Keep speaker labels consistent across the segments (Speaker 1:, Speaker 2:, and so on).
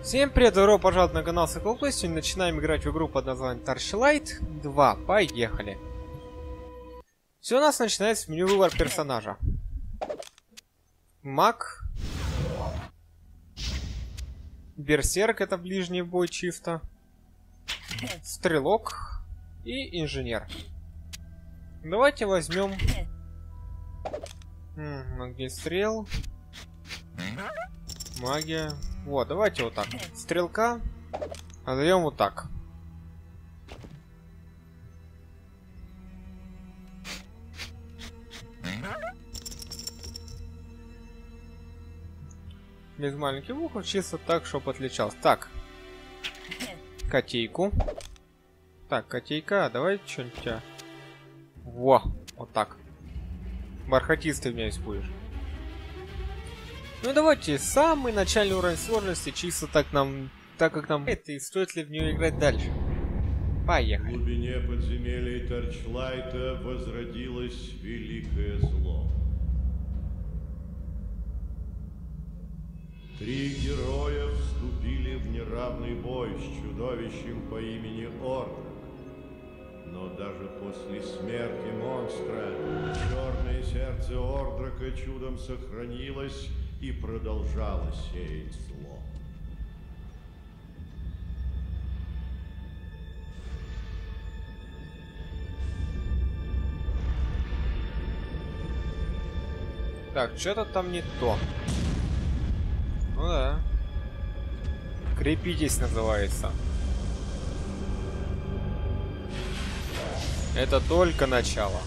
Speaker 1: Всем привет, добро пожаловать на канал Cycle. Сегодня начинаем играть в игру под названием Torchlight 2. Поехали. Все у нас начинается с меню выбор персонажа. Маг. Берсерк, это ближний бой чисто. Стрелок. И инженер. Давайте возьмем огнестрел. Магия. Вот, давайте вот так. Стрелка. Назовем вот так. Без маленьких букв, чисто так, чтобы отличался. Так. Котейку. Так, котейка, давай что-нибудь. Во, вот так. Бархатистый у меня здесь будешь. Ну давайте самый начальный уровень сложности, чисто так как нам это, и стоит ли в нее играть дальше. Поехали.
Speaker 2: В глубине подземелий Торчлайта возродилось великое зло. 3 героя вступили в неравный бой с чудовищем по имени Ордрак. Но даже после смерти монстра черное сердце Ордрака чудом сохранилось и продолжало сеять зло.
Speaker 1: Так, что-то там не то. Ну да. Крепитесь, называется. Это только начало.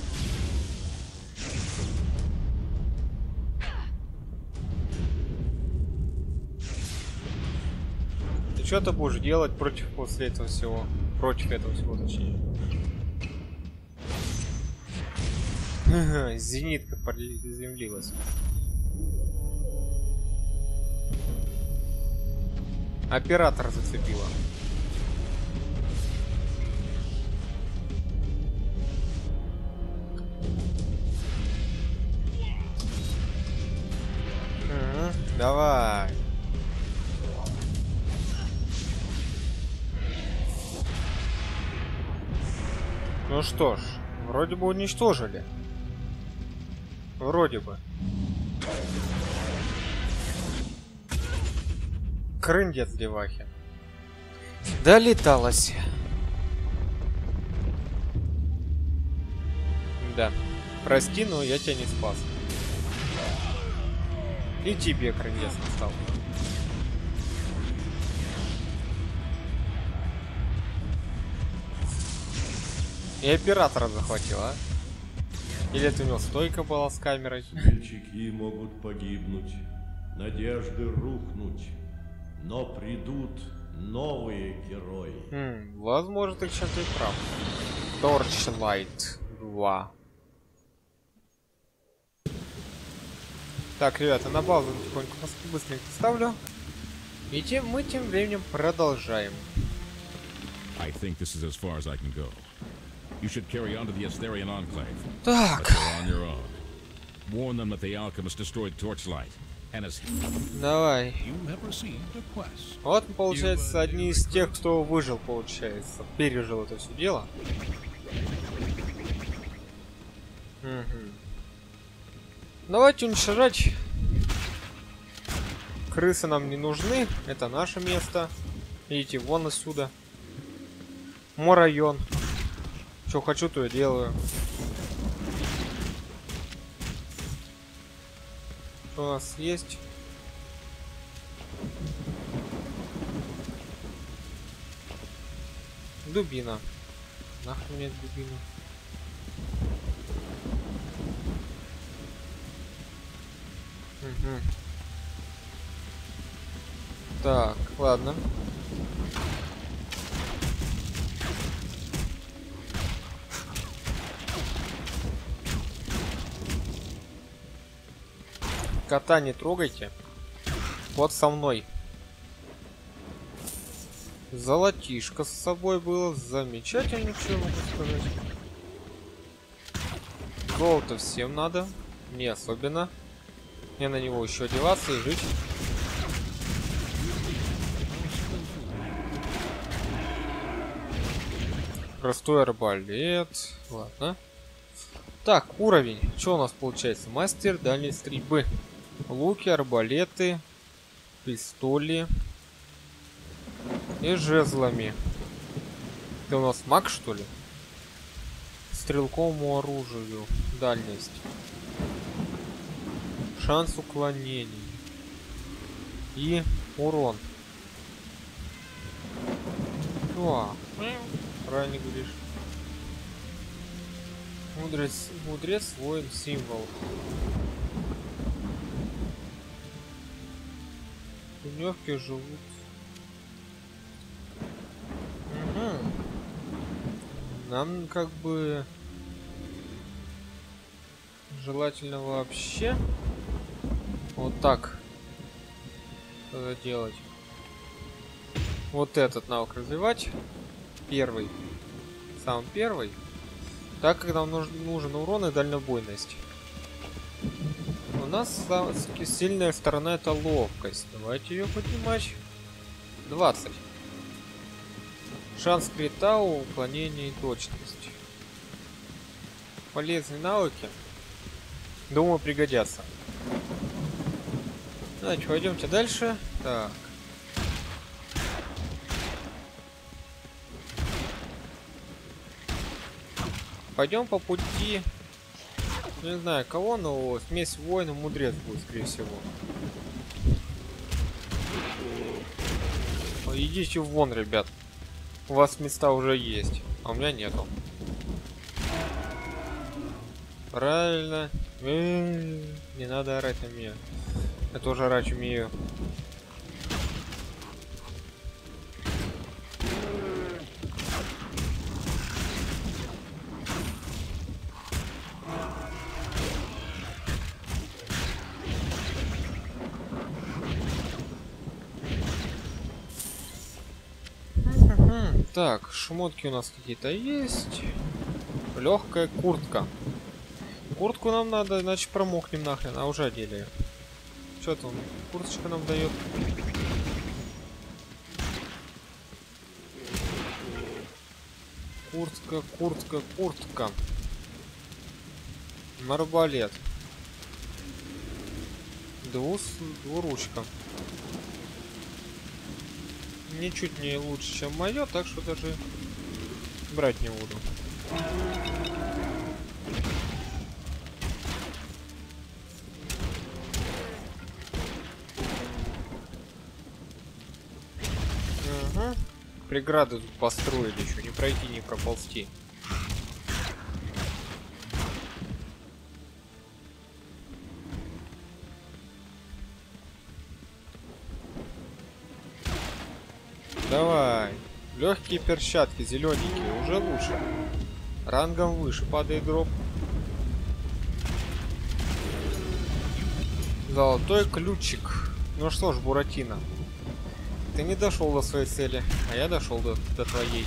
Speaker 1: Ты что ты будешь делать после этого всего? Против этого всего, точнее. Зенитка приземлилась. Оператор зацепила. Давай. Ну что ж, вроде бы уничтожили. Вроде бы. Крындец девахи. Долеталась. Да. Прости, но я тебя не спас. И тебе крындец настал. И оператора захватила, а? Или это у него стойка была с камерой?
Speaker 2: Смельчаки могут погибнуть, надежды рухнуть, но придут новые герои.
Speaker 1: Возможно, ты чем-то и прав. Torchlight 2. Так, ребята, на паузу потихоньку быстренько ставлю. И мы тем временем продолжаем.
Speaker 3: I think this is as far as I can go. You should carry on to the Asterian Enclave.
Speaker 1: Так.
Speaker 3: But you're on your own. Warn them that the alchemist destroyed Torchlight. And as
Speaker 1: Давай.
Speaker 3: you have received a quest.
Speaker 1: Вот, получается, одни из тех, кто выжил, получается. Пережил это все дело. Давайте уничтожать. Крысы нам не нужны. Это наше место. Идите вон отсюда. Мой район. Что хочу, то и делаю. Что у нас есть? Дубина. Нахрен мне дубина. Так, ладно. Кота не трогайте. Вот со мной. Золотишко с собой было. Замечательно, что я могу сказать. Золото всем надо. Не особенно. Мне на него еще одеваться и жить. Простой арбалет. Ладно. Так, уровень. Что у нас получается? Мастер дальней стрельбы. Луки, арбалеты, пистоли и жезлами. Это у нас маг, что ли? Стрелковому оружию. Дальность. Шанс уклонений. И урон. Правильно говоришь. Мудрец, воин, символ. Тунёвки живут. Угу. Нам как бы желательно вообще вот так надо делать. Вот этот навык развивать. Первый. Сам первый. Так как нам нужен урон и дальнобойность. У нас сильная сторона — это ловкость. Давайте ее поднимать. 20. Шанс крита, уклонение и точность. Полезные навыки. Думаю, пригодятся. Давайте пойдемте дальше. Так. Пойдем по пути. Не знаю кого, но смесь воина мудрец будет, скорее всего. Идите вон, ребят. У вас места уже есть, а у меня нету. Правильно. Не надо орать на меня. Я тоже орать умею. Так, шмотки у нас какие-то есть. Легкая куртка. Куртку нам надо, иначе промокнем нахрен, а уже одели. Что там? Курточка нам дает. Куртка. Арбалет. Двуручка. Ничуть не лучше, чем мое, так что даже брать не буду. Ага. Преграды тут построили, еще не пройти, не проползти. Давай. Легкие перчатки, зелененькие, уже лучше. Рангом выше падает дроп. Золотой ключик. Ну что ж, Буратино. Ты не дошел до своей цели, а я дошел до твоей.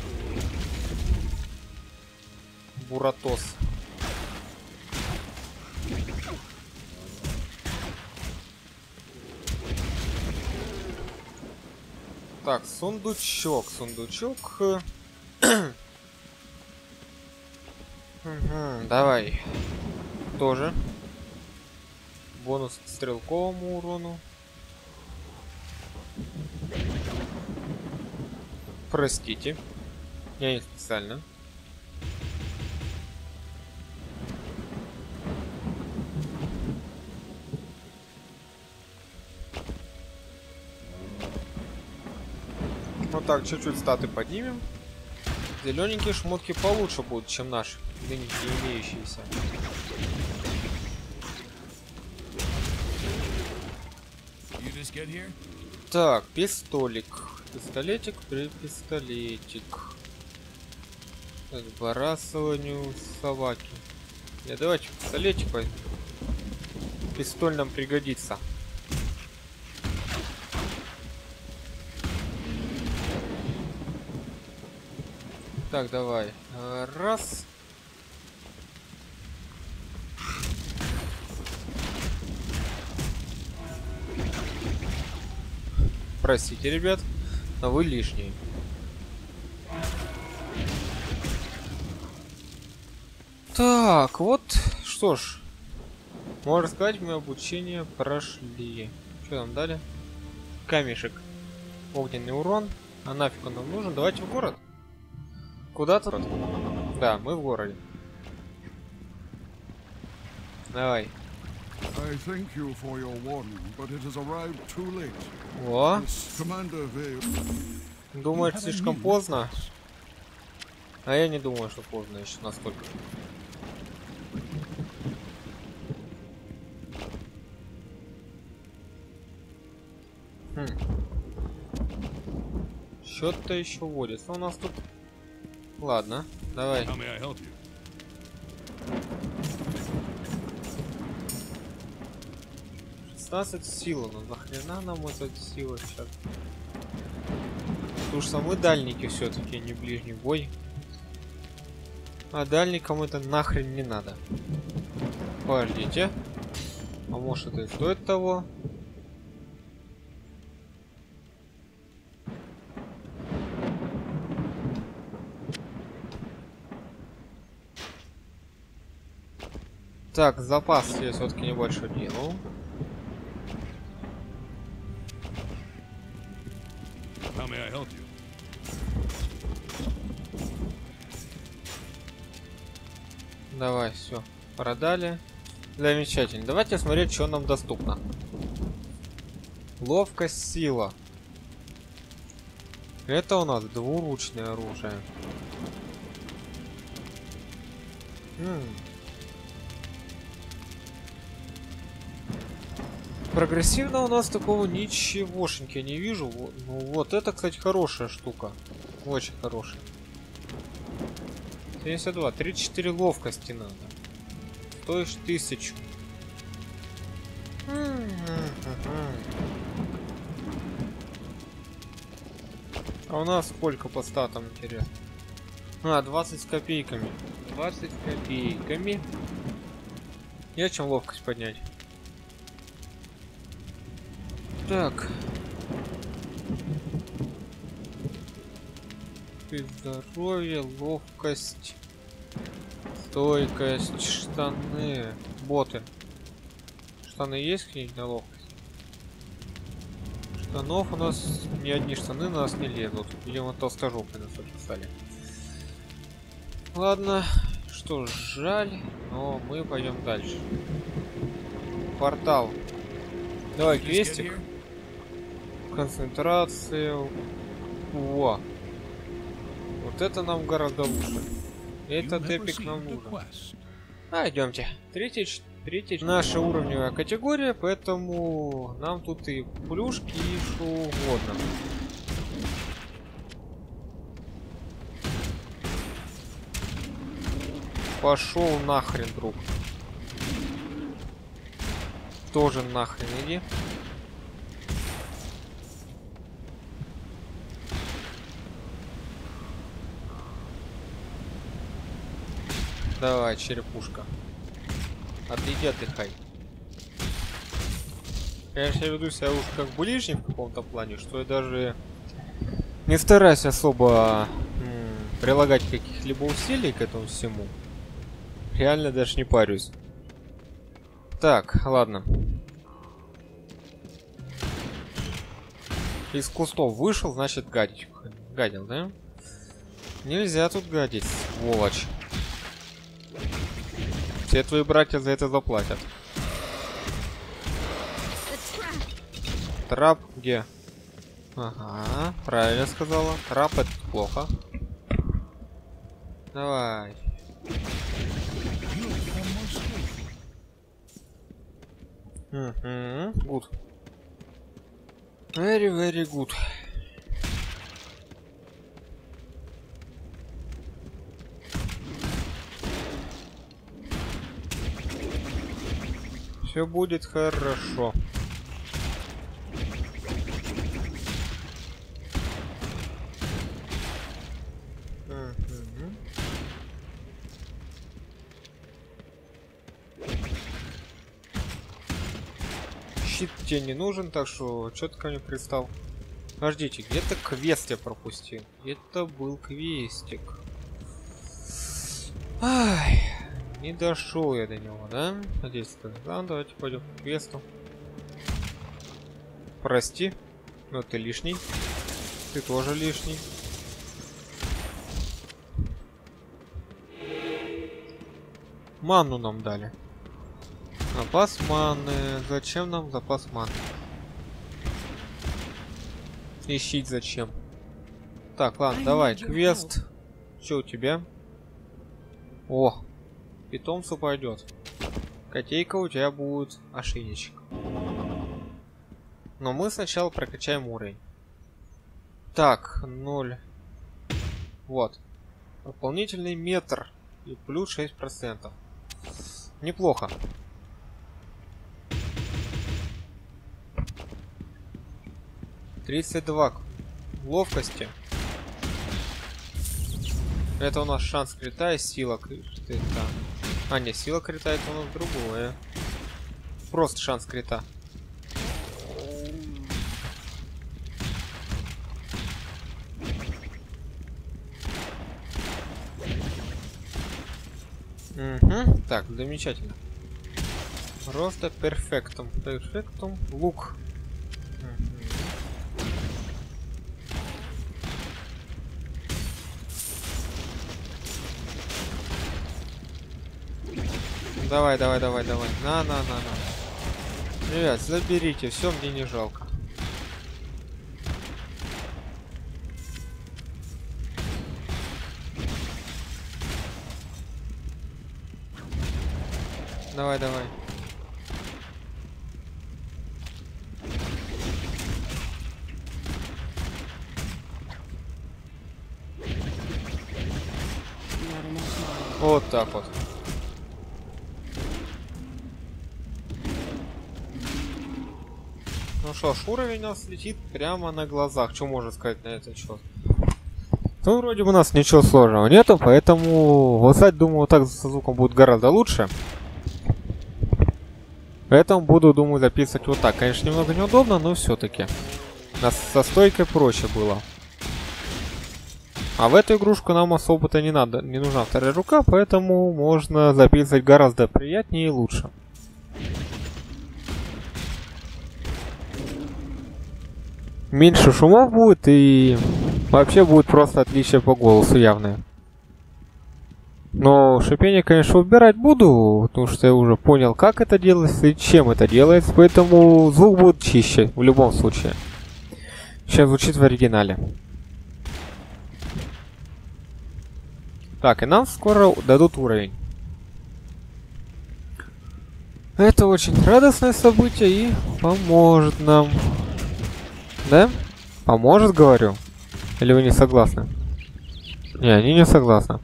Speaker 1: Буратос. Так, сундучок. Угу, давай. Тоже. Бонус к стрелковому урону. Простите. Я не специально. Вот так, чуть-чуть статы поднимем. Зелененькие шмотки получше будут, чем наши, ныне имеющиеся. Так, пистолик. Пистолетик, пистолетик. К сбрасыванию собаки. Не, давайте пистолетик возьмем. Пистоль нам пригодится. Так, давай. Раз. Простите, ребят, но вы лишние. Так, вот, что ж. Можно сказать, мы обучение прошли. Что нам дали? Камешек. Огненный урон. А нафиг он нам нужен? Давайте в город. Куда-то? Да, мы в городе. Давай.
Speaker 4: I thank you for your warning, but it has arrived too late.
Speaker 1: О,
Speaker 4: Commander Vale.
Speaker 1: думает слишком поздно. А я не думаю, что поздно еще настолько. Что-то еще водится у нас тут. Ладно, давай.
Speaker 3: How may I help you?
Speaker 1: 16 силы, ну нахрена нам эта сила сейчас? Потому что мы дальники все-таки, не ближний бой. А дальникам это нахрен не надо. Подождите. А может это и стоит того? Так, запас я все-таки небольшой делал.
Speaker 3: How may I help you?
Speaker 1: Давай, все, продали. Замечательно. Давайте смотреть, что нам доступно. Ловкость, сила. Это у нас двуручное оружие. Прогрессивно у нас такого ничегошеньки не вижу. Ну вот это, кстати, хорошая штука. Очень хорошая. 72. 34 ловкости надо. Стоишь 1000. А у нас сколько по статам, интересно? А, 20 с копейками. 20 с копейками. Я чем ловкость поднять? Так. Здоровье, ловкость, стойкость, штаны, боты. Штаны есть какие-нибудь на ловкость? Штанов у нас ни одни штаны на нас не лезут. Видимо, толстожопые нас записали. Ладно, что ж, жаль, но мы пойдем дальше. Портал. Давай квестик. Концентрация. Во. Вот это нам гораздо лучше. Этот эпик нам нужен. А, идемте. Третья наша уровневая категория, поэтому нам тут и плюшки, и что угодно. Пошел нахрен, друг. Тоже нахрен иди. Давай, черепушка. Отойди, отдыхай. Конечно, я веду себя уж как ближний в каком-то плане, что я даже не стараюсь особо прилагать каких-либо усилий к этому всему. Реально даже не парюсь. Так, ладно. Из кустов вышел, значит гадить. Гадил, да? Нельзя тут гадить, сволочь. Все твои братья за это заплатят. Трап где? Ага, правильно сказала. Трап это плохо. Давай. Good. Very, very good. Все будет хорошо. Щит тебе не нужен, так что что ты ко мне пристал? Подождите, где-то квест я пропустил. Это был квестик. Ай, не дошел я до него, да? Надеюсь, да, давайте пойдем к квесту. Прости, но ты лишний. Ты тоже лишний. Ману нам дали. Запас маны. Зачем нам запас маны? И щит зачем? Так, ладно, давай, квест. Что у тебя? О, питомцу пойдет. Котейка, у тебя будет ошейничек. Но мы сначала прокачаем уровень. Так, 0. Вот. Дополнительный метр. И плюс 6%. Неплохо. $32 ловкости. Это у нас шанс крита и сила крита. А, не, сила крита это у нас другое. Просто шанс крита. Угу. Так, замечательно. Просто перфектум. Перфектум. Лук. Давай, давай, давай, давай. На. Ребят, заберите, все, мне не жалко. Давай, давай. Вот так вот. Ну что ж, уровень у нас летит прямо на глазах. Что можно сказать на этот счет? Ну, вроде бы у нас ничего сложного нету, поэтому лысать, думаю, вот так со звуком будет гораздо лучше. Поэтому буду, думаю, записывать вот так. Конечно, немного неудобно, но все-таки. Нас со стойкой проще было. А в эту игрушку нам особо-то не надо, не нужна вторая рука, поэтому можно записывать гораздо приятнее и лучше. Меньше шумов будет и вообще будет просто отличие по голосу явное. Но шипение, конечно, убирать буду, потому что я уже понял, как это делается и чем это делается, поэтому звук будет чище в любом случае, чем звучит в оригинале. Так, и нам скоро дадут уровень. Это очень радостное событие и поможет нам. Да? Поможет, говорю? Или вы не согласны? Не, они не согласны.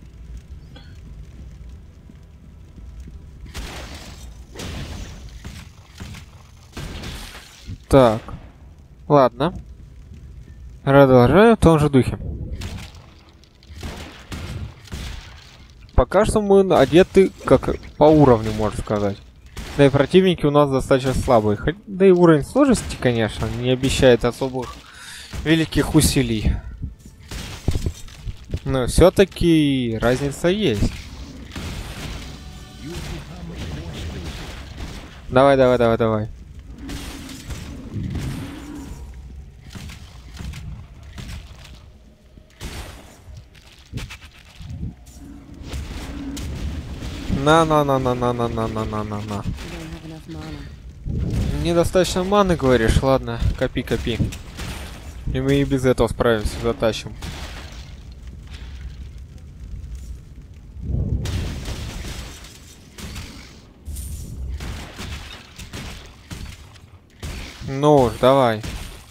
Speaker 1: Так. Ладно. Продолжаем в том же духе. Пока что мы одеты как по уровню, можно сказать. Да и противники у нас достаточно слабые. Да и уровень сложности, конечно, не обещает особых великих усилий. Но все-таки разница есть. Давай, давай, давай, давай. На. Недостаточно маны, говоришь? Ладно, копи. И мы и без этого справимся, затащим. Ну, давай.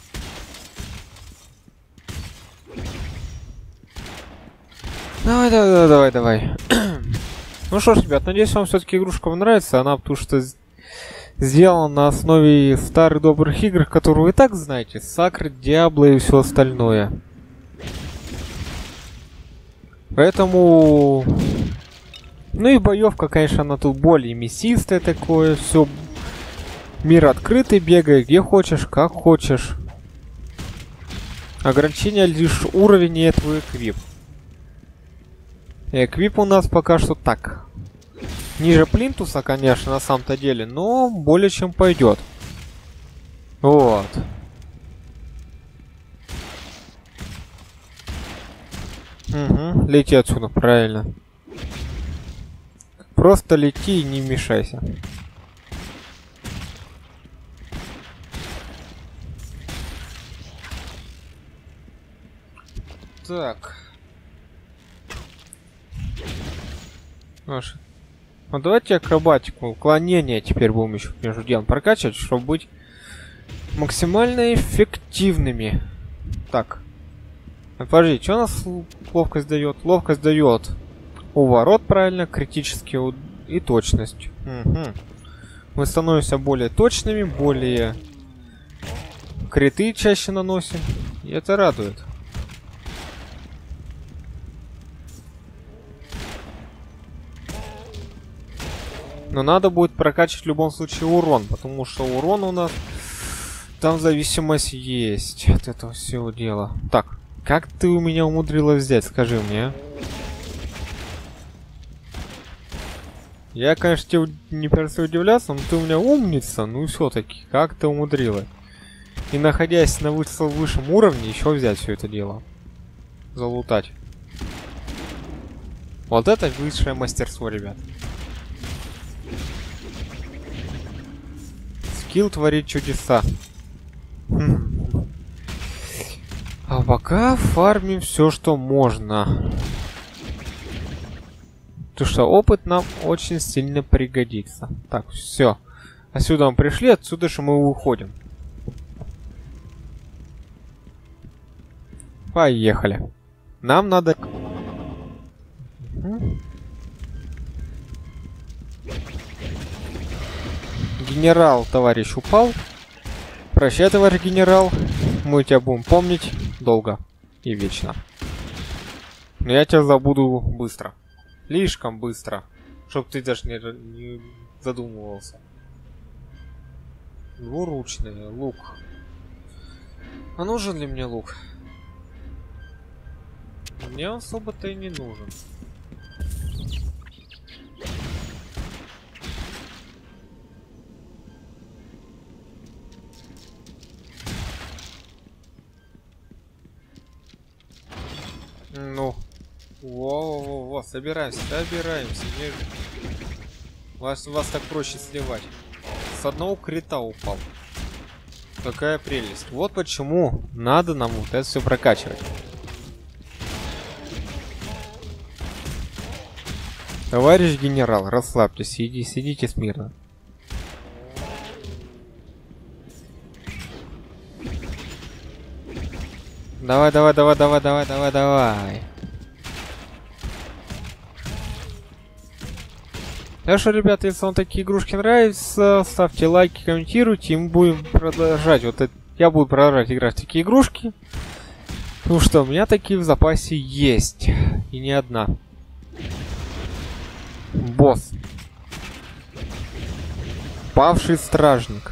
Speaker 1: Давай. Ну что ж, ребят, надеюсь, вам все-таки игрушка понравится. Она, потому что сделана на основе старых добрых игр, которые вы и так знаете. Sacred, Diablo и все остальное. Поэтому... Ну и боевка, конечно, она тут более мясистая такое. Все. Мир открытый, бегай где хочешь, как хочешь. Ограничение лишь уровень и твой эквип. Эквип у нас пока что так. Ниже плинтуса, конечно, на самом-то деле, но более чем пойдет. Вот. Угу, лети отсюда, правильно. Просто лети и не мешайся. Так. Ну давайте акробатику, уклонение теперь будем еще между делом прокачивать, чтобы быть максимально эффективными. Так. Подожди, что у нас ловкость дает? Ловкость дает уворот, правильно, критический и точность. Угу. Мы становимся более точными, более криты чаще наносим. И это радует. Но надо будет прокачивать в любом случае урон, потому что урон у нас там зависимость есть от этого всего дела. Так, как ты у меня умудрилась взять, скажи мне, а? Я, конечно, тебе не перестаю удивляться, но ты у меня умница, ну все-таки, как ты умудрилась? И находясь на высшем уровне, еще взять все это дело. Залутать. Вот это высшее мастерство, ребят. Скилл творит чудеса. А пока фармим все, что можно. Потому что опыт нам очень сильно пригодится. Так, все. Отсюда мы пришли, отсюда же мы уходим. Поехали. Нам надо... Генерал, товарищ, упал. Прощай, товарищ генерал. Мы тебя будем помнить долго и вечно. Но я тебя забуду быстро. Слишком быстро. Чтоб ты даже не задумывался. Двуручный лук. А нужен ли мне лук? Мне особо-то и не нужен. Ну. Во-во-во, собираемся. Вас так проще сливать. С одного крита упал. Какая прелесть. Вот почему надо нам вот это все прокачивать. Товарищ генерал, расслабьтесь, сидите смирно. Давай. Так что, ребята, если вам такие игрушки нравятся, ставьте лайки, комментируйте, и мы будем продолжать. Вот это, я буду продолжать играть в такие игрушки. Потому что у меня такие в запасе есть. И не одна. Босс. Павший стражник.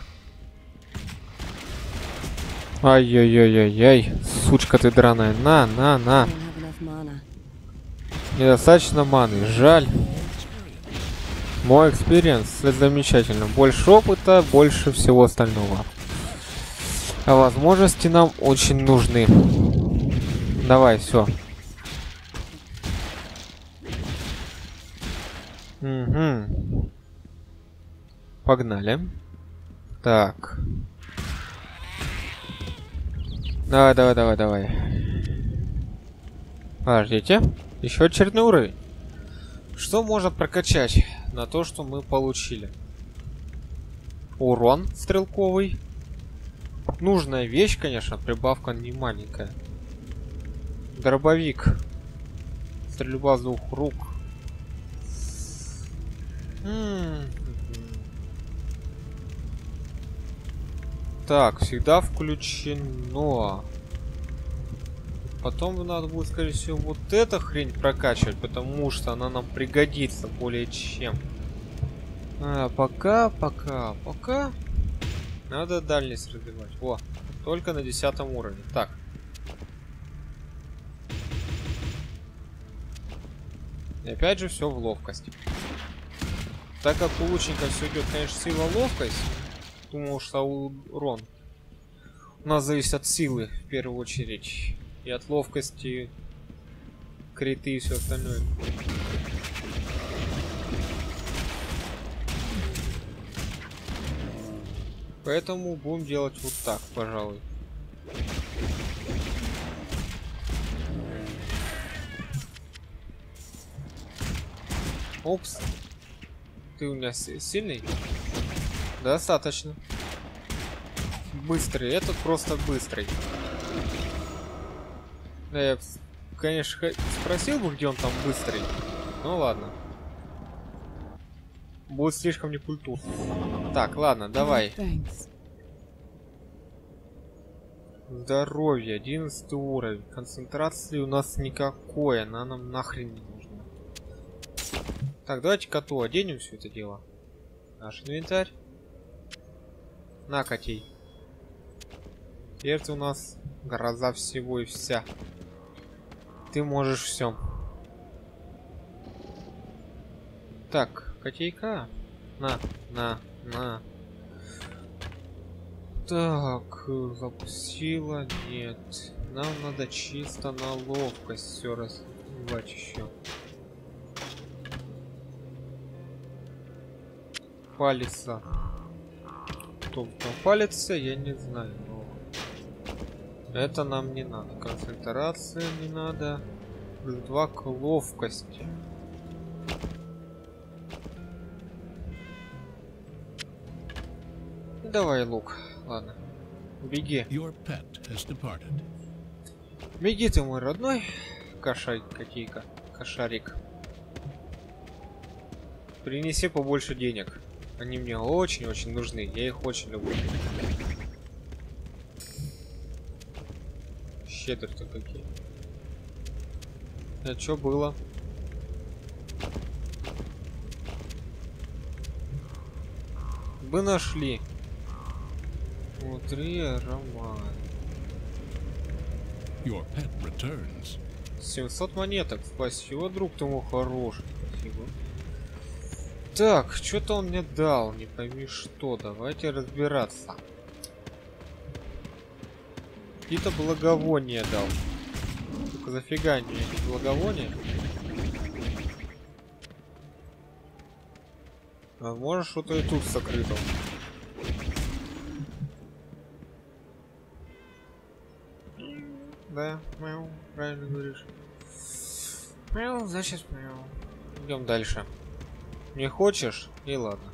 Speaker 1: Ай-яй-яй-яй-яй. Сучка ты драная. На. Недостаточно маны. Жаль. Мой экспириенс замечательно. Больше опыта, больше всего остального. А возможности нам очень нужны. Давай, все. Угу. Погнали. Так. Давай. Подождите. Еще очередной уровень. Что можно прокачать на то, что мы получили? Урон стрелковый. Нужная вещь, конечно, прибавка не маленькая. Дробовик. Стрельба с двух рук. Так, всегда включено. Потом надо будет, скорее всего, вот эта хрень прокачивать, потому что она нам пригодится более чем. Пока. Надо дальность развивать. О, только на 10 уровне. Так. И опять же все в ловкости. Так как у лучника все идет, конечно, сила, ловкость. Думал, что урон. У нас зависит от силы, в первую очередь. И от ловкости, криты и все остальное. Поэтому будем делать вот так, пожалуй. Опс. Ты у меня сильный? Достаточно. Быстрый. Этот просто быстрый. Да, я, конечно, спросил бы, где он там быстрый. Ну ладно. Будет слишком некультурно. Так, ладно, давай. Здоровье, 11 уровень. Концентрации у нас никакой, она нам нахрен не нужна. Так, давайте коту оденем все это дело. Наш инвентарь. На, котей. Теперь у нас гроза всего и вся. Ты можешь все. Так, котейка. На. Так, запустила. Нет. Нам надо чисто на ловкость все развивать еще. Палится. Кто там палится, я не знаю. Но это нам не надо. Концентрация не надо. Плюс 2 к ловкости. Давай лук. Ладно. Беги. Беги ты, мой родной. Котейка. Кошарик. Принеси побольше денег. Они мне очень-очень нужны. Я их очень люблю. Щедры-то какие. А чё было? Бы нашли. Внутри аромат. 700 монеток. Спасибо, друг ты мой хороший. Спасибо. Так, что-то он мне дал, не пойми что. Давайте разбираться. Какие-то благовония дал. Только зафига мне эти благовония. Возможно, что-то и тут сокрыто. Да, мяу, правильно говоришь. Мяу, значит мяу. Идем дальше. Не хочешь? И ладно.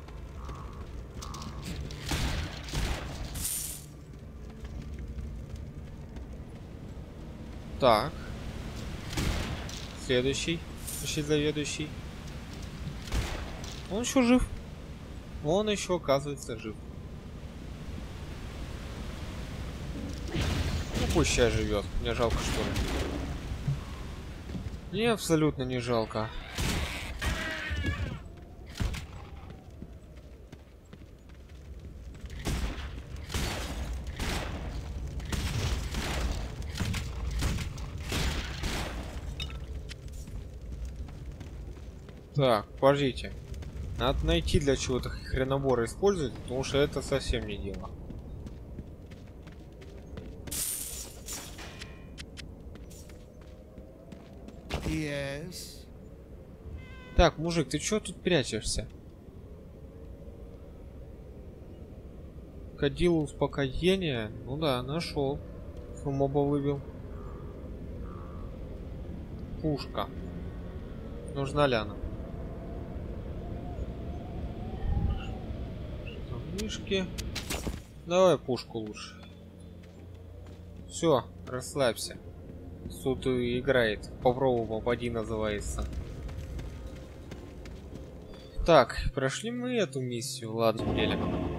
Speaker 1: Так. Следующий. Заведующий. Он еще жив. Он еще, оказывается, жив. Ну пусть сейчас живет. Мне жалко, что ли? Мне абсолютно не жалко. Так, подождите. Надо найти, для чего-то хренобора использовать, потому что это совсем не дело.
Speaker 4: Yes.
Speaker 1: Так, мужик, ты чё тут прячешься? Кадил успокоения? Ну да, нашел. Моба выбил. Пушка. Нужна ли она? Мишки. Давай пушку лучше. Все, расслабься. Суд играет. Попробуй попади, называется. Так, прошли мы эту миссию. Ладно, делим.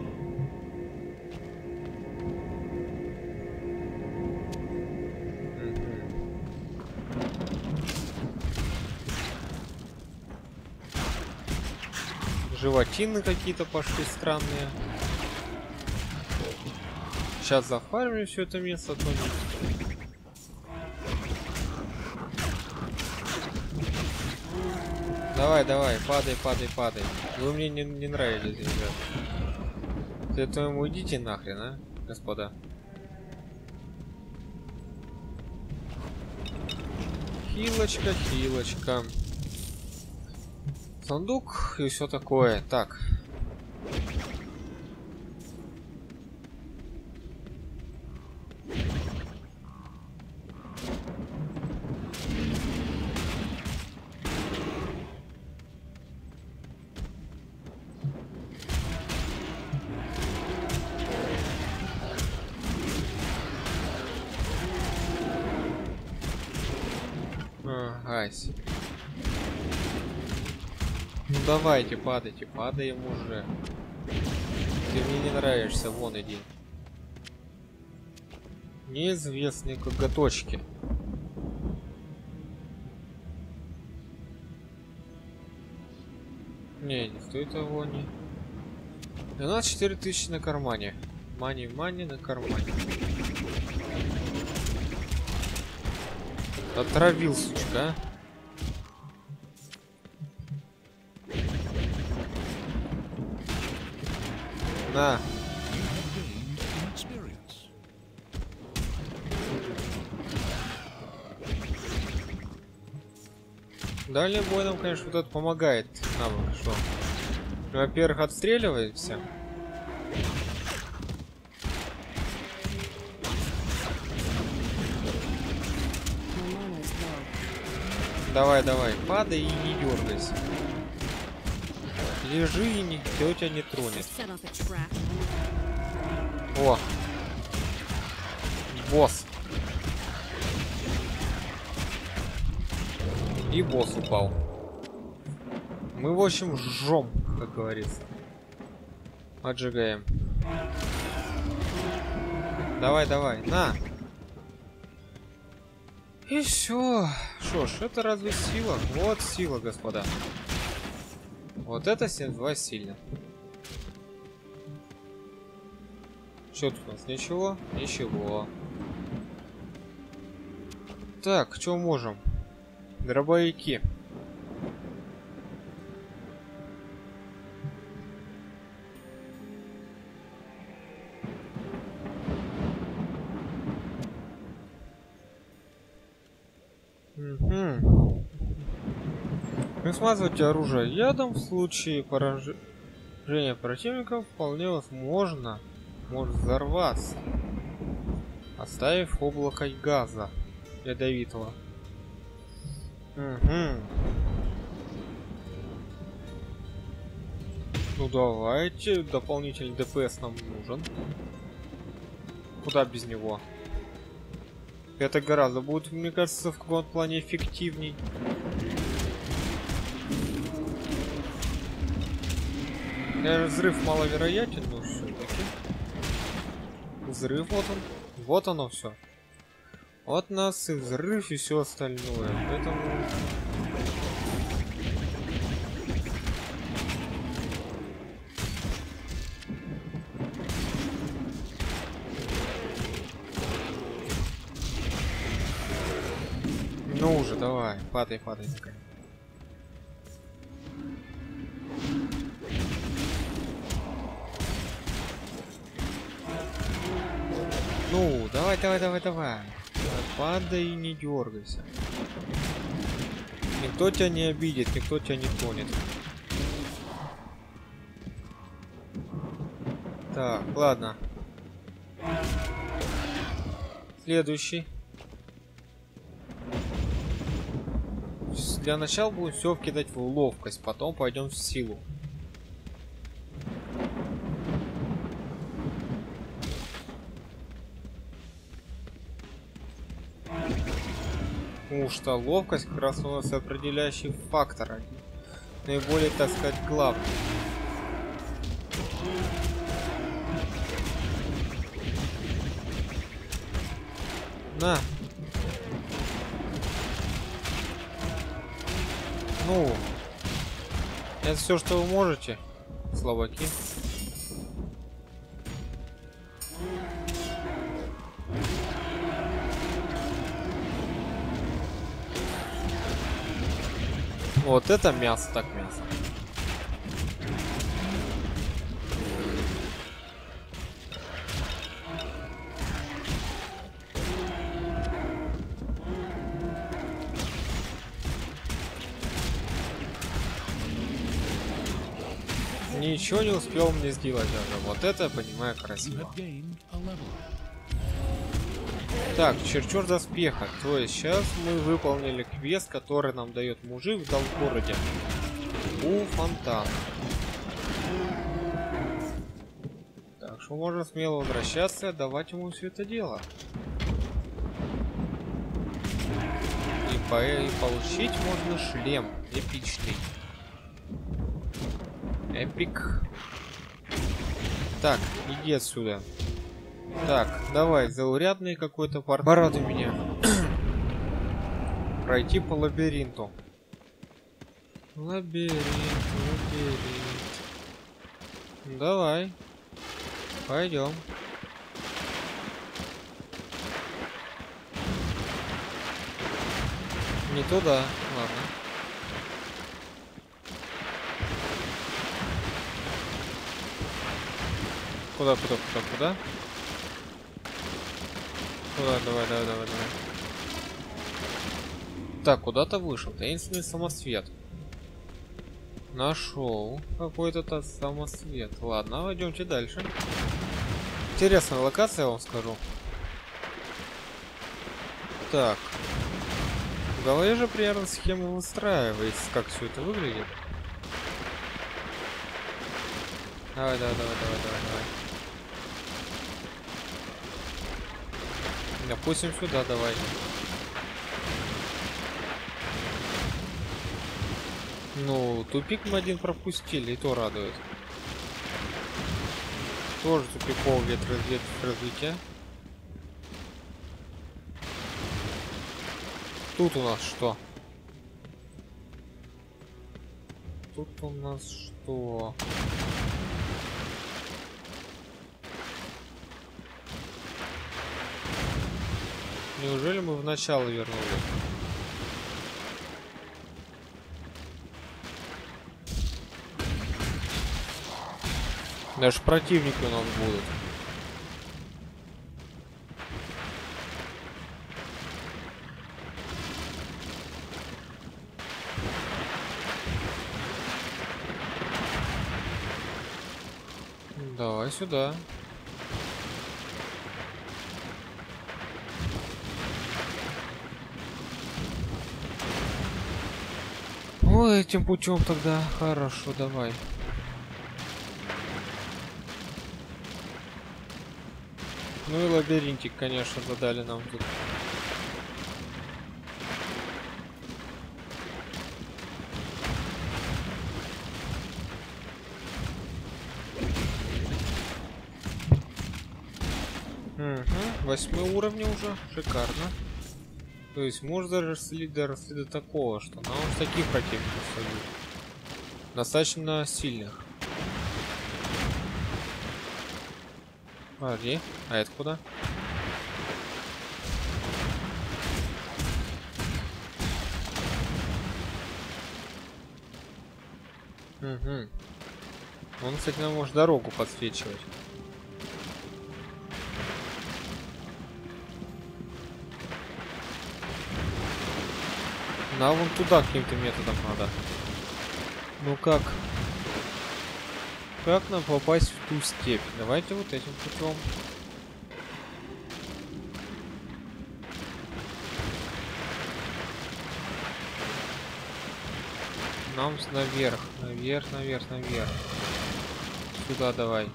Speaker 1: Животины какие-то пошли странные. Сейчас зафармлю все это место. Давай, давай, падай, падай, падай. Вы мне не нравитесь, ребят. Поэтому идите нахрен, а, господа. Хилочка, хилочка. Сундук и все такое. Так. Гайс. Ну давайте, падайте, падаем уже. Ты мне не нравишься, вон иди. Неизвестные коготочки. Не стоит того не. 12 4000 на кармане. Мани на кармане. Отравил, сучка. На. Дальний бой нам, конечно, вот это помогает. Нам что? Во-первых, отстреливаемся. Давай, давай, падай и не дергайся. Лежи и никто тебя не тронет. О! Босс. И босс упал. Мы, в общем, жжем, как говорится. Отжигаем. Давай, давай, на! И все. Что ж, это разве сила? Вот сила, господа. Вот это 7-2 сильно. Что тут у нас? Ничего? Ничего. Так, что можем? Дробовики. Смазывать оружие ядом в случае поражения противников вполне возможно может взорваться, оставив облако газа ядовитого. Ну давайте, дополнительный ДПС нам нужен. Куда без него? Это гораздо будет, мне кажется, в каком-то плане эффективней. Взрыв маловероятен, но все-таки. Взрыв, вот он. Вот оно все. Вот нас и взрыв, и все остальное. Поэтому... Ну уже, давай, падай, падай. Ну, давай, давай, давай, давай. Падай и не дергайся. Никто тебя не обидит, никто тебя не тронет. Так, ладно. Следующий. Для начала будем все вкидать в ловкость, потом пойдем в силу. Потому что ловкость как раз у нас определяющий фактор. Наиболее, так сказать, главный. На. Ну. Это все, что вы можете, слабаки. Вот это мясо, так мясо. Ничего не успел мне сделать даже. Вот это, я понимаю, красиво. Так, чертеж доспеха. То есть сейчас мы выполнили квест, который нам дает мужик в Далгороде. У фонтана. Так что можно смело возвращаться и отдавать ему все это дело. И получить можно шлем эпичный. Эпик. Так, иди отсюда. Так, давай, заурядный какой-то портал. Порадуй меня. Пройти по лабиринту. Лабиринт. Давай. Пойдем. Не туда, ладно. Куда? Куда, давай. Так, куда-то вышел. Таинственный самосвет. Нашел какой-то самосвет. Ладно, пойдемте дальше. Интересная локация, я вам скажу. Так. В голове же примерно схема выстраивается, как все это выглядит. Давай. Допустим, сюда давай. Ну, тупик мы один пропустили, и то радует. Тоже тупиков развития. Тут у нас что? Тут у нас что? Неужели мы в начало вернули? Даже противники у нас будут. Давай сюда. Ой, этим путем тогда хорошо, давай. Ну и лабиринтик, конечно, задали нам тут. Угу, 8 уровня уже, шикарно. То есть можно доросли до такого, что нам уж таких противников садят. Достаточно сильных. Подожди, а это куда? Угу. Он, кстати, нам может дорогу подсвечивать. А вон туда каким-то методом надо. Ну как? Как нам попасть в ту степь? Давайте вот этим путем. Нам наверх. Наверх. Сюда давай.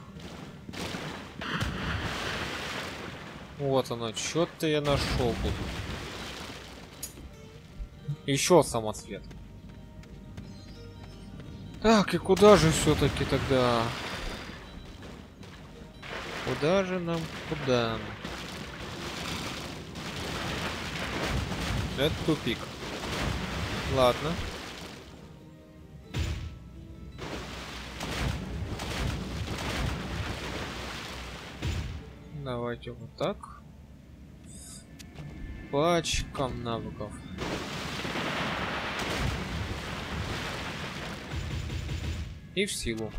Speaker 1: Вот оно. Чё-то я нашел тут. Еще самоцвет. Так, и куда же все-таки тогда? Куда же нам? Куда? Это тупик. Ладно. Давайте вот так. По очкам навыков. И в силу.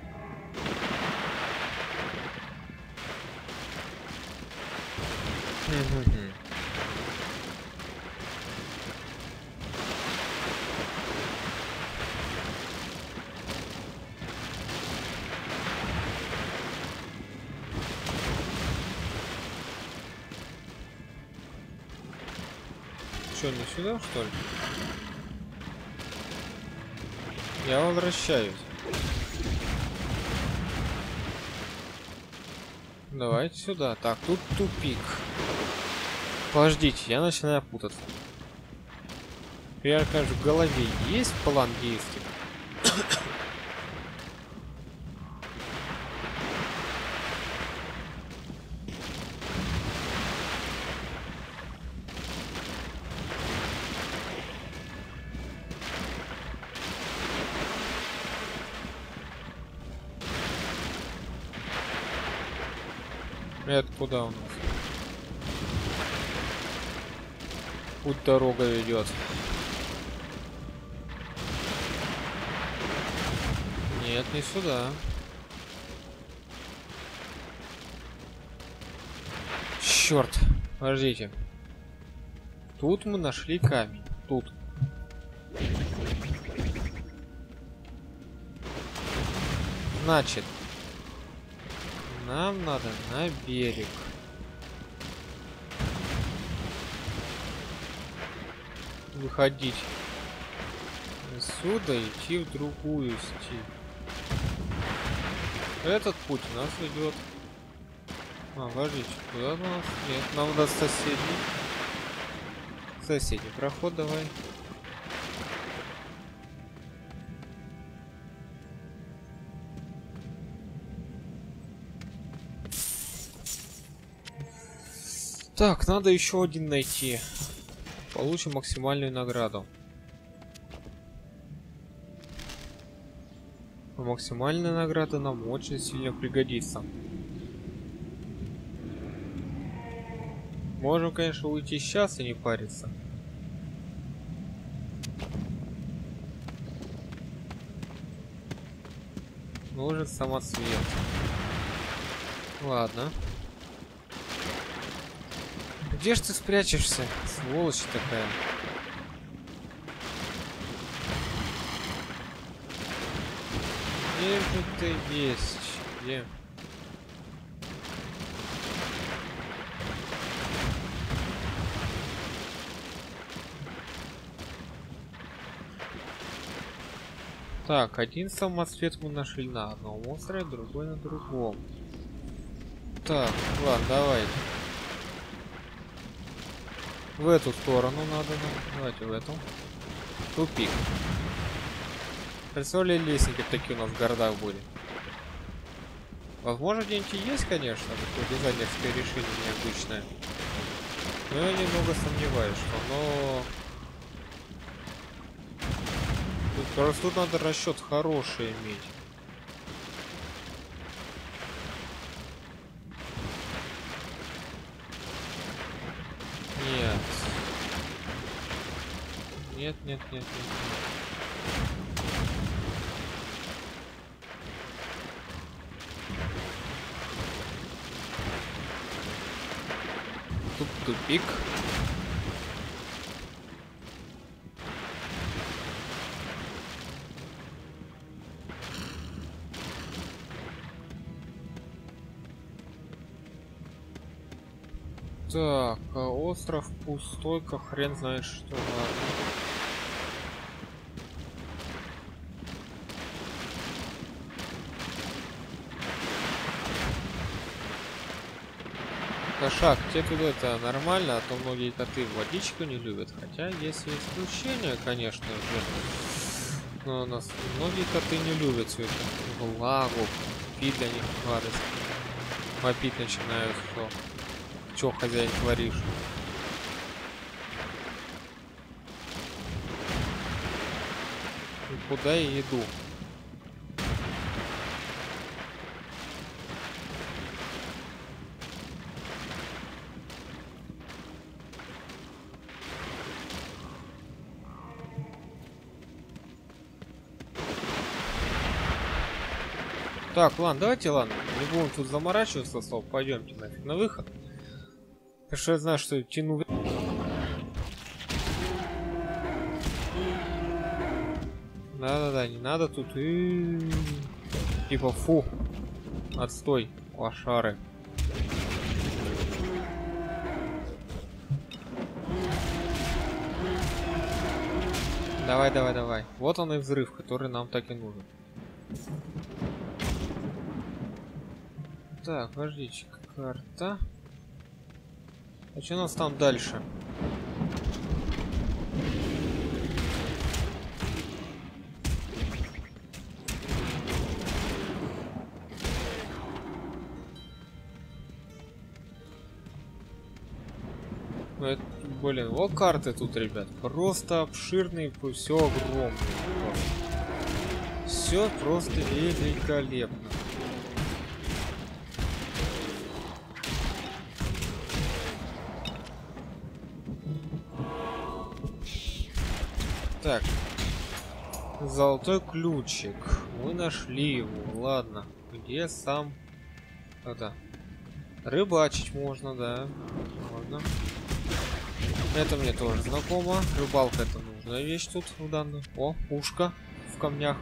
Speaker 1: Что, не сюда, что ли? Я возвращаюсь. Давайте сюда. Так, тут тупик. Подождите, я начинаю путаться. Я, конечно, в голове есть план действий. Это куда у нас? Путь дорога ведет. Нет, не сюда. Черт, подождите. Тут мы нашли камень. Тут. Значит, нам надо на берег. Выходить. Отсюда идти в другую степь. Этот путь у нас идет. Подождите, куда у нас? Нет, нам надо соседний. Соседний проход давай. Так, надо еще один найти. Получим максимальную награду. Максимальная награда нам очень сильно пригодится. Можем, конечно, уйти сейчас и не париться. Нужен самоцвет. Ладно. Где ж ты спрячешься, сволочь такая? Где же ты есть? Где? Так, один самоцвет мы нашли на одном острове, другой на другом. Так, ладно, давай. В эту сторону надо. Давайте в эту. Тупик. Представляли, лестники такие у нас в городах были. Возможно, где-нибудь есть, конечно, такое дизайнерское решение необычное. Но я немного сомневаюсь, что оно... Просто тут надо расчет хороший иметь. Нет. Нет, нет, нет, нет, нет. Тут тупик. Так, а остров пустой, как хрен знает что. Ладно. Кошак, тебе тут это нормально, а то многие коты водичку не любят. Хотя есть исключения, конечно же. Но у нас многие коты не любят всю эту влагу. Пить для них гадость. Вопить начинают, что чё, хозяин, творишь? И куда я иду? Так, ладно, давайте, ладно. Не будем тут заморачиваться, стоп, пойдемте нафиг на выход. Потому что я знаю, что тяну. Да-да-да, не надо тут. Типа, фу. Отстой, лошары. Давай, давай, давай. Вот он и взрыв, который нам так и нужен. Так, подождите, карта. А что у нас там дальше? Ну, это, блин, вот карты тут, ребят. Просто обширные, все огромное. Все просто великолепно. Так. Золотой ключик. Мы нашли его. Ладно. Где сам... Это... Рыбачить можно, да. Можно. Это мне тоже знакомо. Рыбалка — это нужная вещь тут в данном. О, пушка в камнях.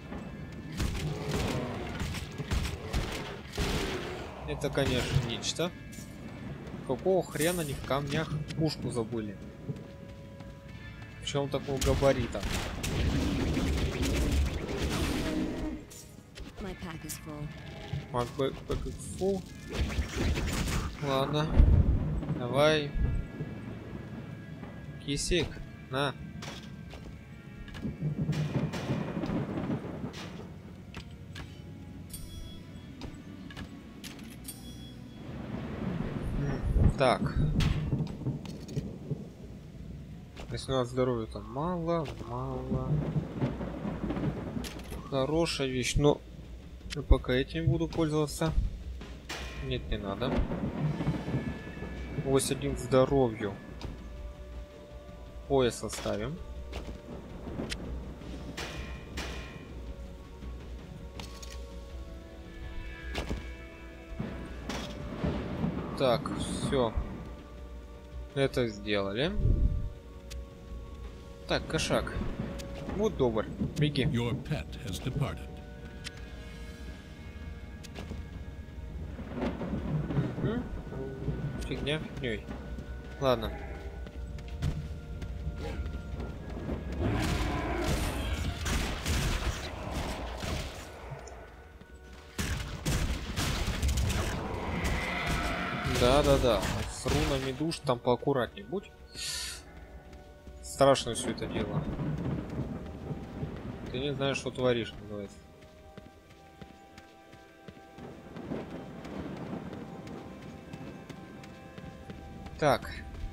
Speaker 1: Это, конечно, нечто. Какого хрена они в камнях пушку забыли? Причем такого габарита. Full. Ладно. Давай. Кисик, на. Так. Если у нас здоровья там мало. Хорошая вещь, но пока этим буду пользоваться. Нет, не надо. 81 к здоровью. Пояс оставим. Так, все. Это сделали. Так, кошак. Будь добр, беги.
Speaker 3: Your pet has departed.
Speaker 1: Фигня фигней. Ладно. Да. С рунами душ там поаккуратней будь. Страшно все это дело. Ты не знаешь, что творишь, называется. Так.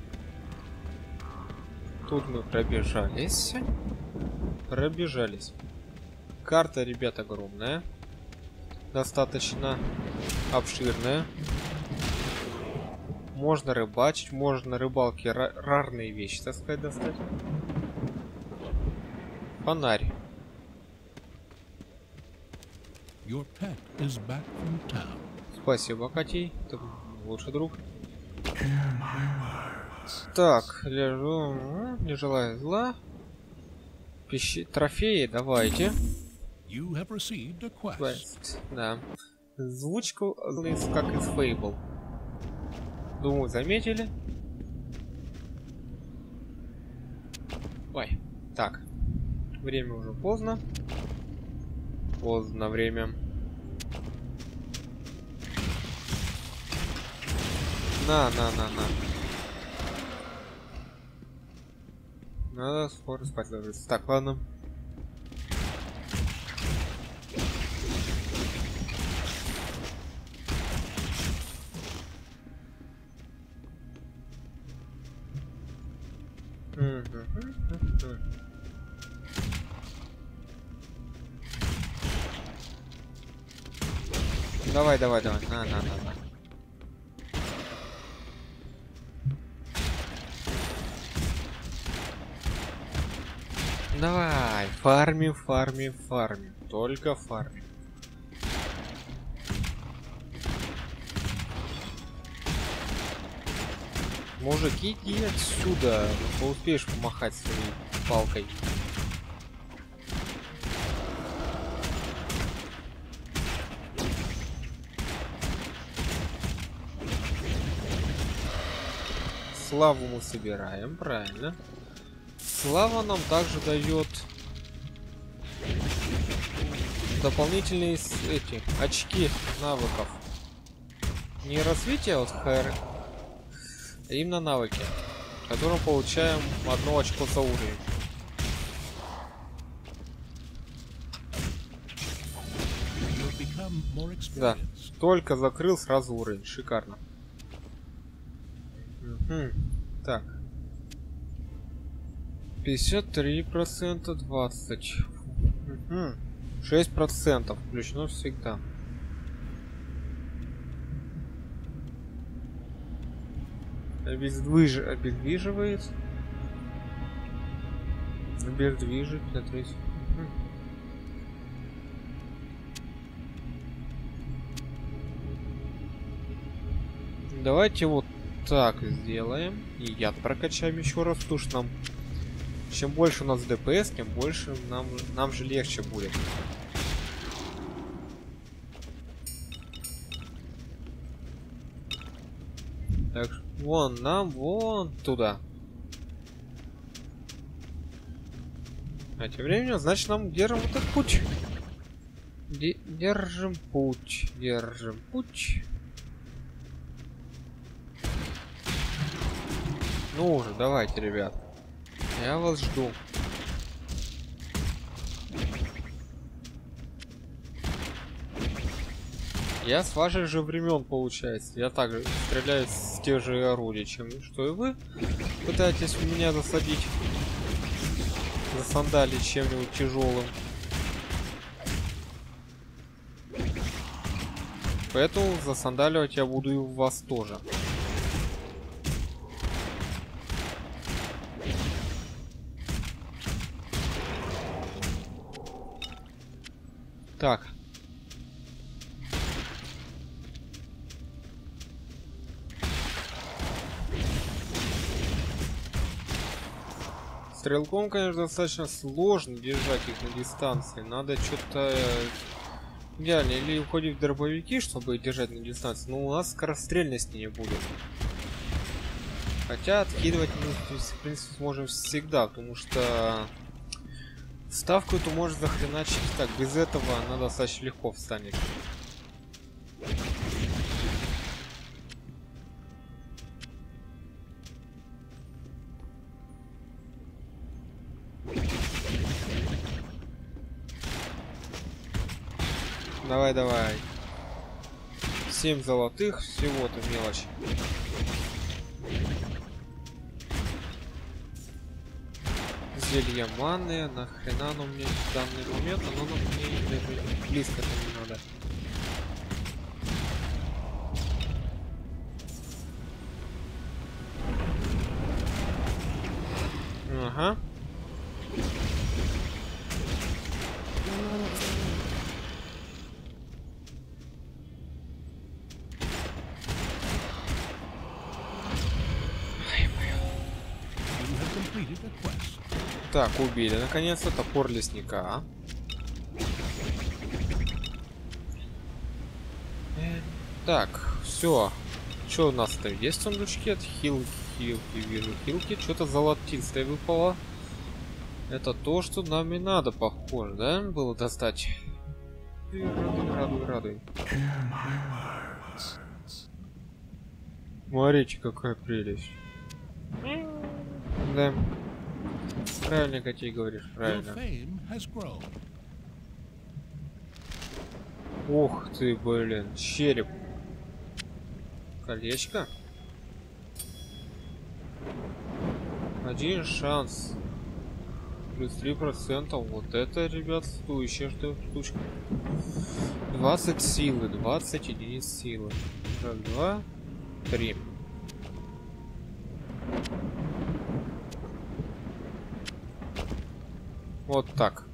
Speaker 1: Тут мы пробежались. Карта, ребят, огромная. Достаточно обширная. Можно рыбачить, можно на рыбалке рарные вещи, так сказать, достать. Фонарь.
Speaker 3: Your pet is back from town.
Speaker 1: Спасибо, Катей. Ты лучший друг. Так, лежу. Не желаю зла. Трофеи, давайте.
Speaker 3: You have received a quest.
Speaker 1: Да. Звучка как из Fable. Думаю, заметили. Ой. Так. Время уже поздно. Поздно время. На. Надо скоро спать ложиться. Так, ладно. Давай. На. Давай, фармим. Только фармим. Мужик, иди отсюда. Ну, успеешь помахать своей палкой. Славу мы собираем, правильно. Слава нам также дает дополнительные эти очки навыков. Не развитие от ХР, а именно навыки, которым получаем 1 очко за уровень. Да, только закрыл сразу уровень, шикарно. Так. 53%, 20. 6% включено всегда. Обездвиживает. Обездвижит на 30. Давайте вот так сделаем. И яд прокачаем еще раз, потому что нам... Чем больше у нас ДПС, тем больше нам же легче будет. Так, вон нам, вон туда. А тем временем, значит, нам держим вот этот путь. Держим путь. Держим путь. Ну уже, давайте, ребят. Я вас жду. Я с ваших же времен, получается. Я также стреляю с тех же орудий, чем что и вы. Пытаетесь меня засадить. Засандалить чем-нибудь тяжелым. Поэтому засандаливать я буду и у вас тоже. Так. Стрелком, конечно, достаточно сложно держать их на дистанции. Надо что-то идеально или уходить в дробовики, чтобы держать на дистанции. Но у нас скорострельности не будет. Хотя откидывать мы, в принципе, сможем всегда, потому что ставку эту может захреначить так. Без этого она достаточно легко встанет. Давай, давай. 7 золотых, всего-то мелочь. Зелье маны, нахрена оно мне в данный момент, оно мне даже близко-то не надо. Ага. Так, убили наконец-то топор лесника. Так, все. Что у нас-то? Есть сундучки от хилки, вижу хилки. Что-то золотистое выпало. Это то, что нам и надо, похоже, да? Было достать. Радуй. Смотрите, какая прелесть. Да. Правильно, Котей, говоришь, правильно. Ух ты, блин, череп. Колечко. Один шанс. Плюс 3%. Вот это, ребят, стоящая штучка. 20 силы, 20 единиц силы. Раз, два, три. Вот так.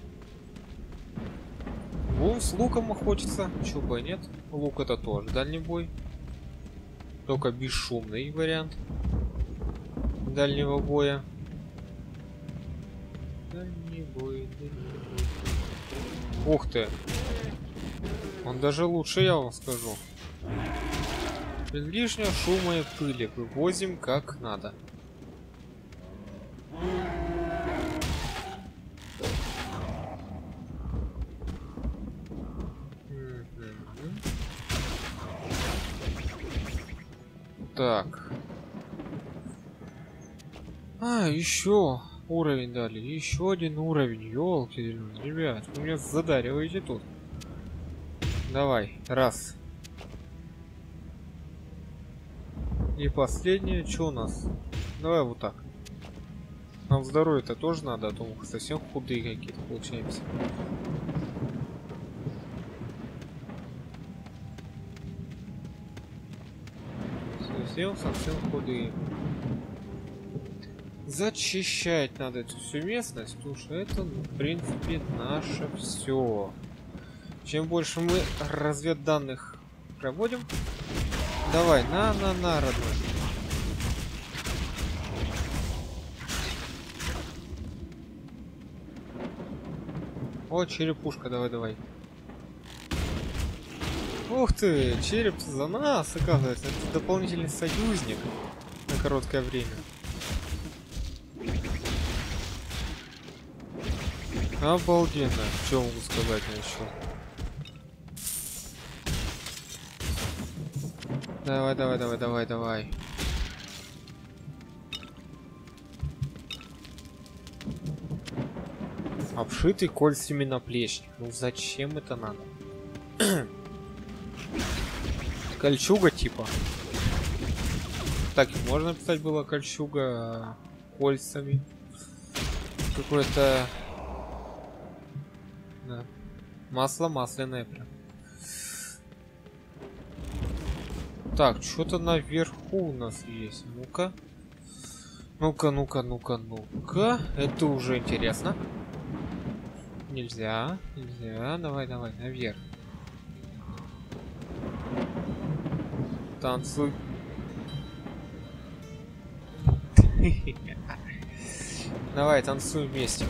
Speaker 1: С луком охотится. Чего бы и нет. Лук это тоже дальний бой. Только бесшумный вариант. дальнего боя. Дальний бой, дальний бой. Ух ты! Он даже лучше, я вам скажу. Без лишнего шума и пыли вывозим как надо. Так. А, еще уровень дали. Еще один уровень. Ёлки, ребят, вы меня задариваете тут. Давай, раз. И последнее, что у нас? Давай вот так. Нам здоровье-то тоже надо, а то мы совсем худые какие-то получаемся. Совсем худые. Зачищать надо эту всю местность, потому что это, в принципе, наше все. Чем больше мы разведданных проводим, давай, на, родной. О, черепушка, давай. Ух ты, череп за нас, оказывается. Это дополнительный союзник на короткое время. Обалденно. Что могу сказать еще? Давай. Обшитый кольцами наплечник. Ну зачем это надо? Кольчуга типа. Так и можно писать было кольчуга кольцами. Какое-то... Да. Масло масляное прям. Так, что-то наверху у нас есть. Ну-ка. Ну-ка. Это уже интересно. Нельзя. Давай, наверх. Танцуй. Давай, танцуй вместе.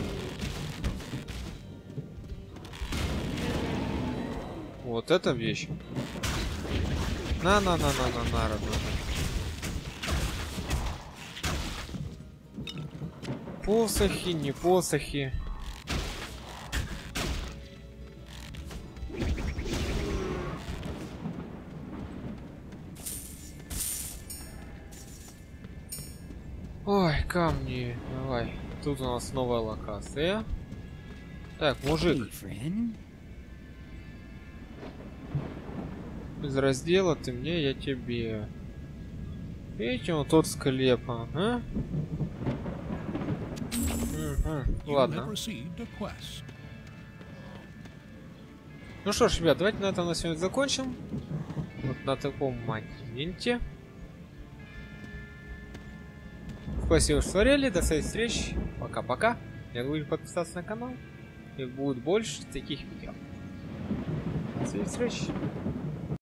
Speaker 1: Вот это вещь. На, родной. Посохи, не посохи. Ой, камни. Давай. Тут у нас новая локация. Так, мужик. Из раздела ты мне, я тебе. Видите, вот тот склеп, а? Ладно. Ну что ж, ребят, давайте на этом на сегодня закончим. Вот на таком моменте. Спасибо, что смотрели. До следующих встреч. Пока-пока. Не забудьте подписаться на канал. И будет больше таких видео. До следующих встреч.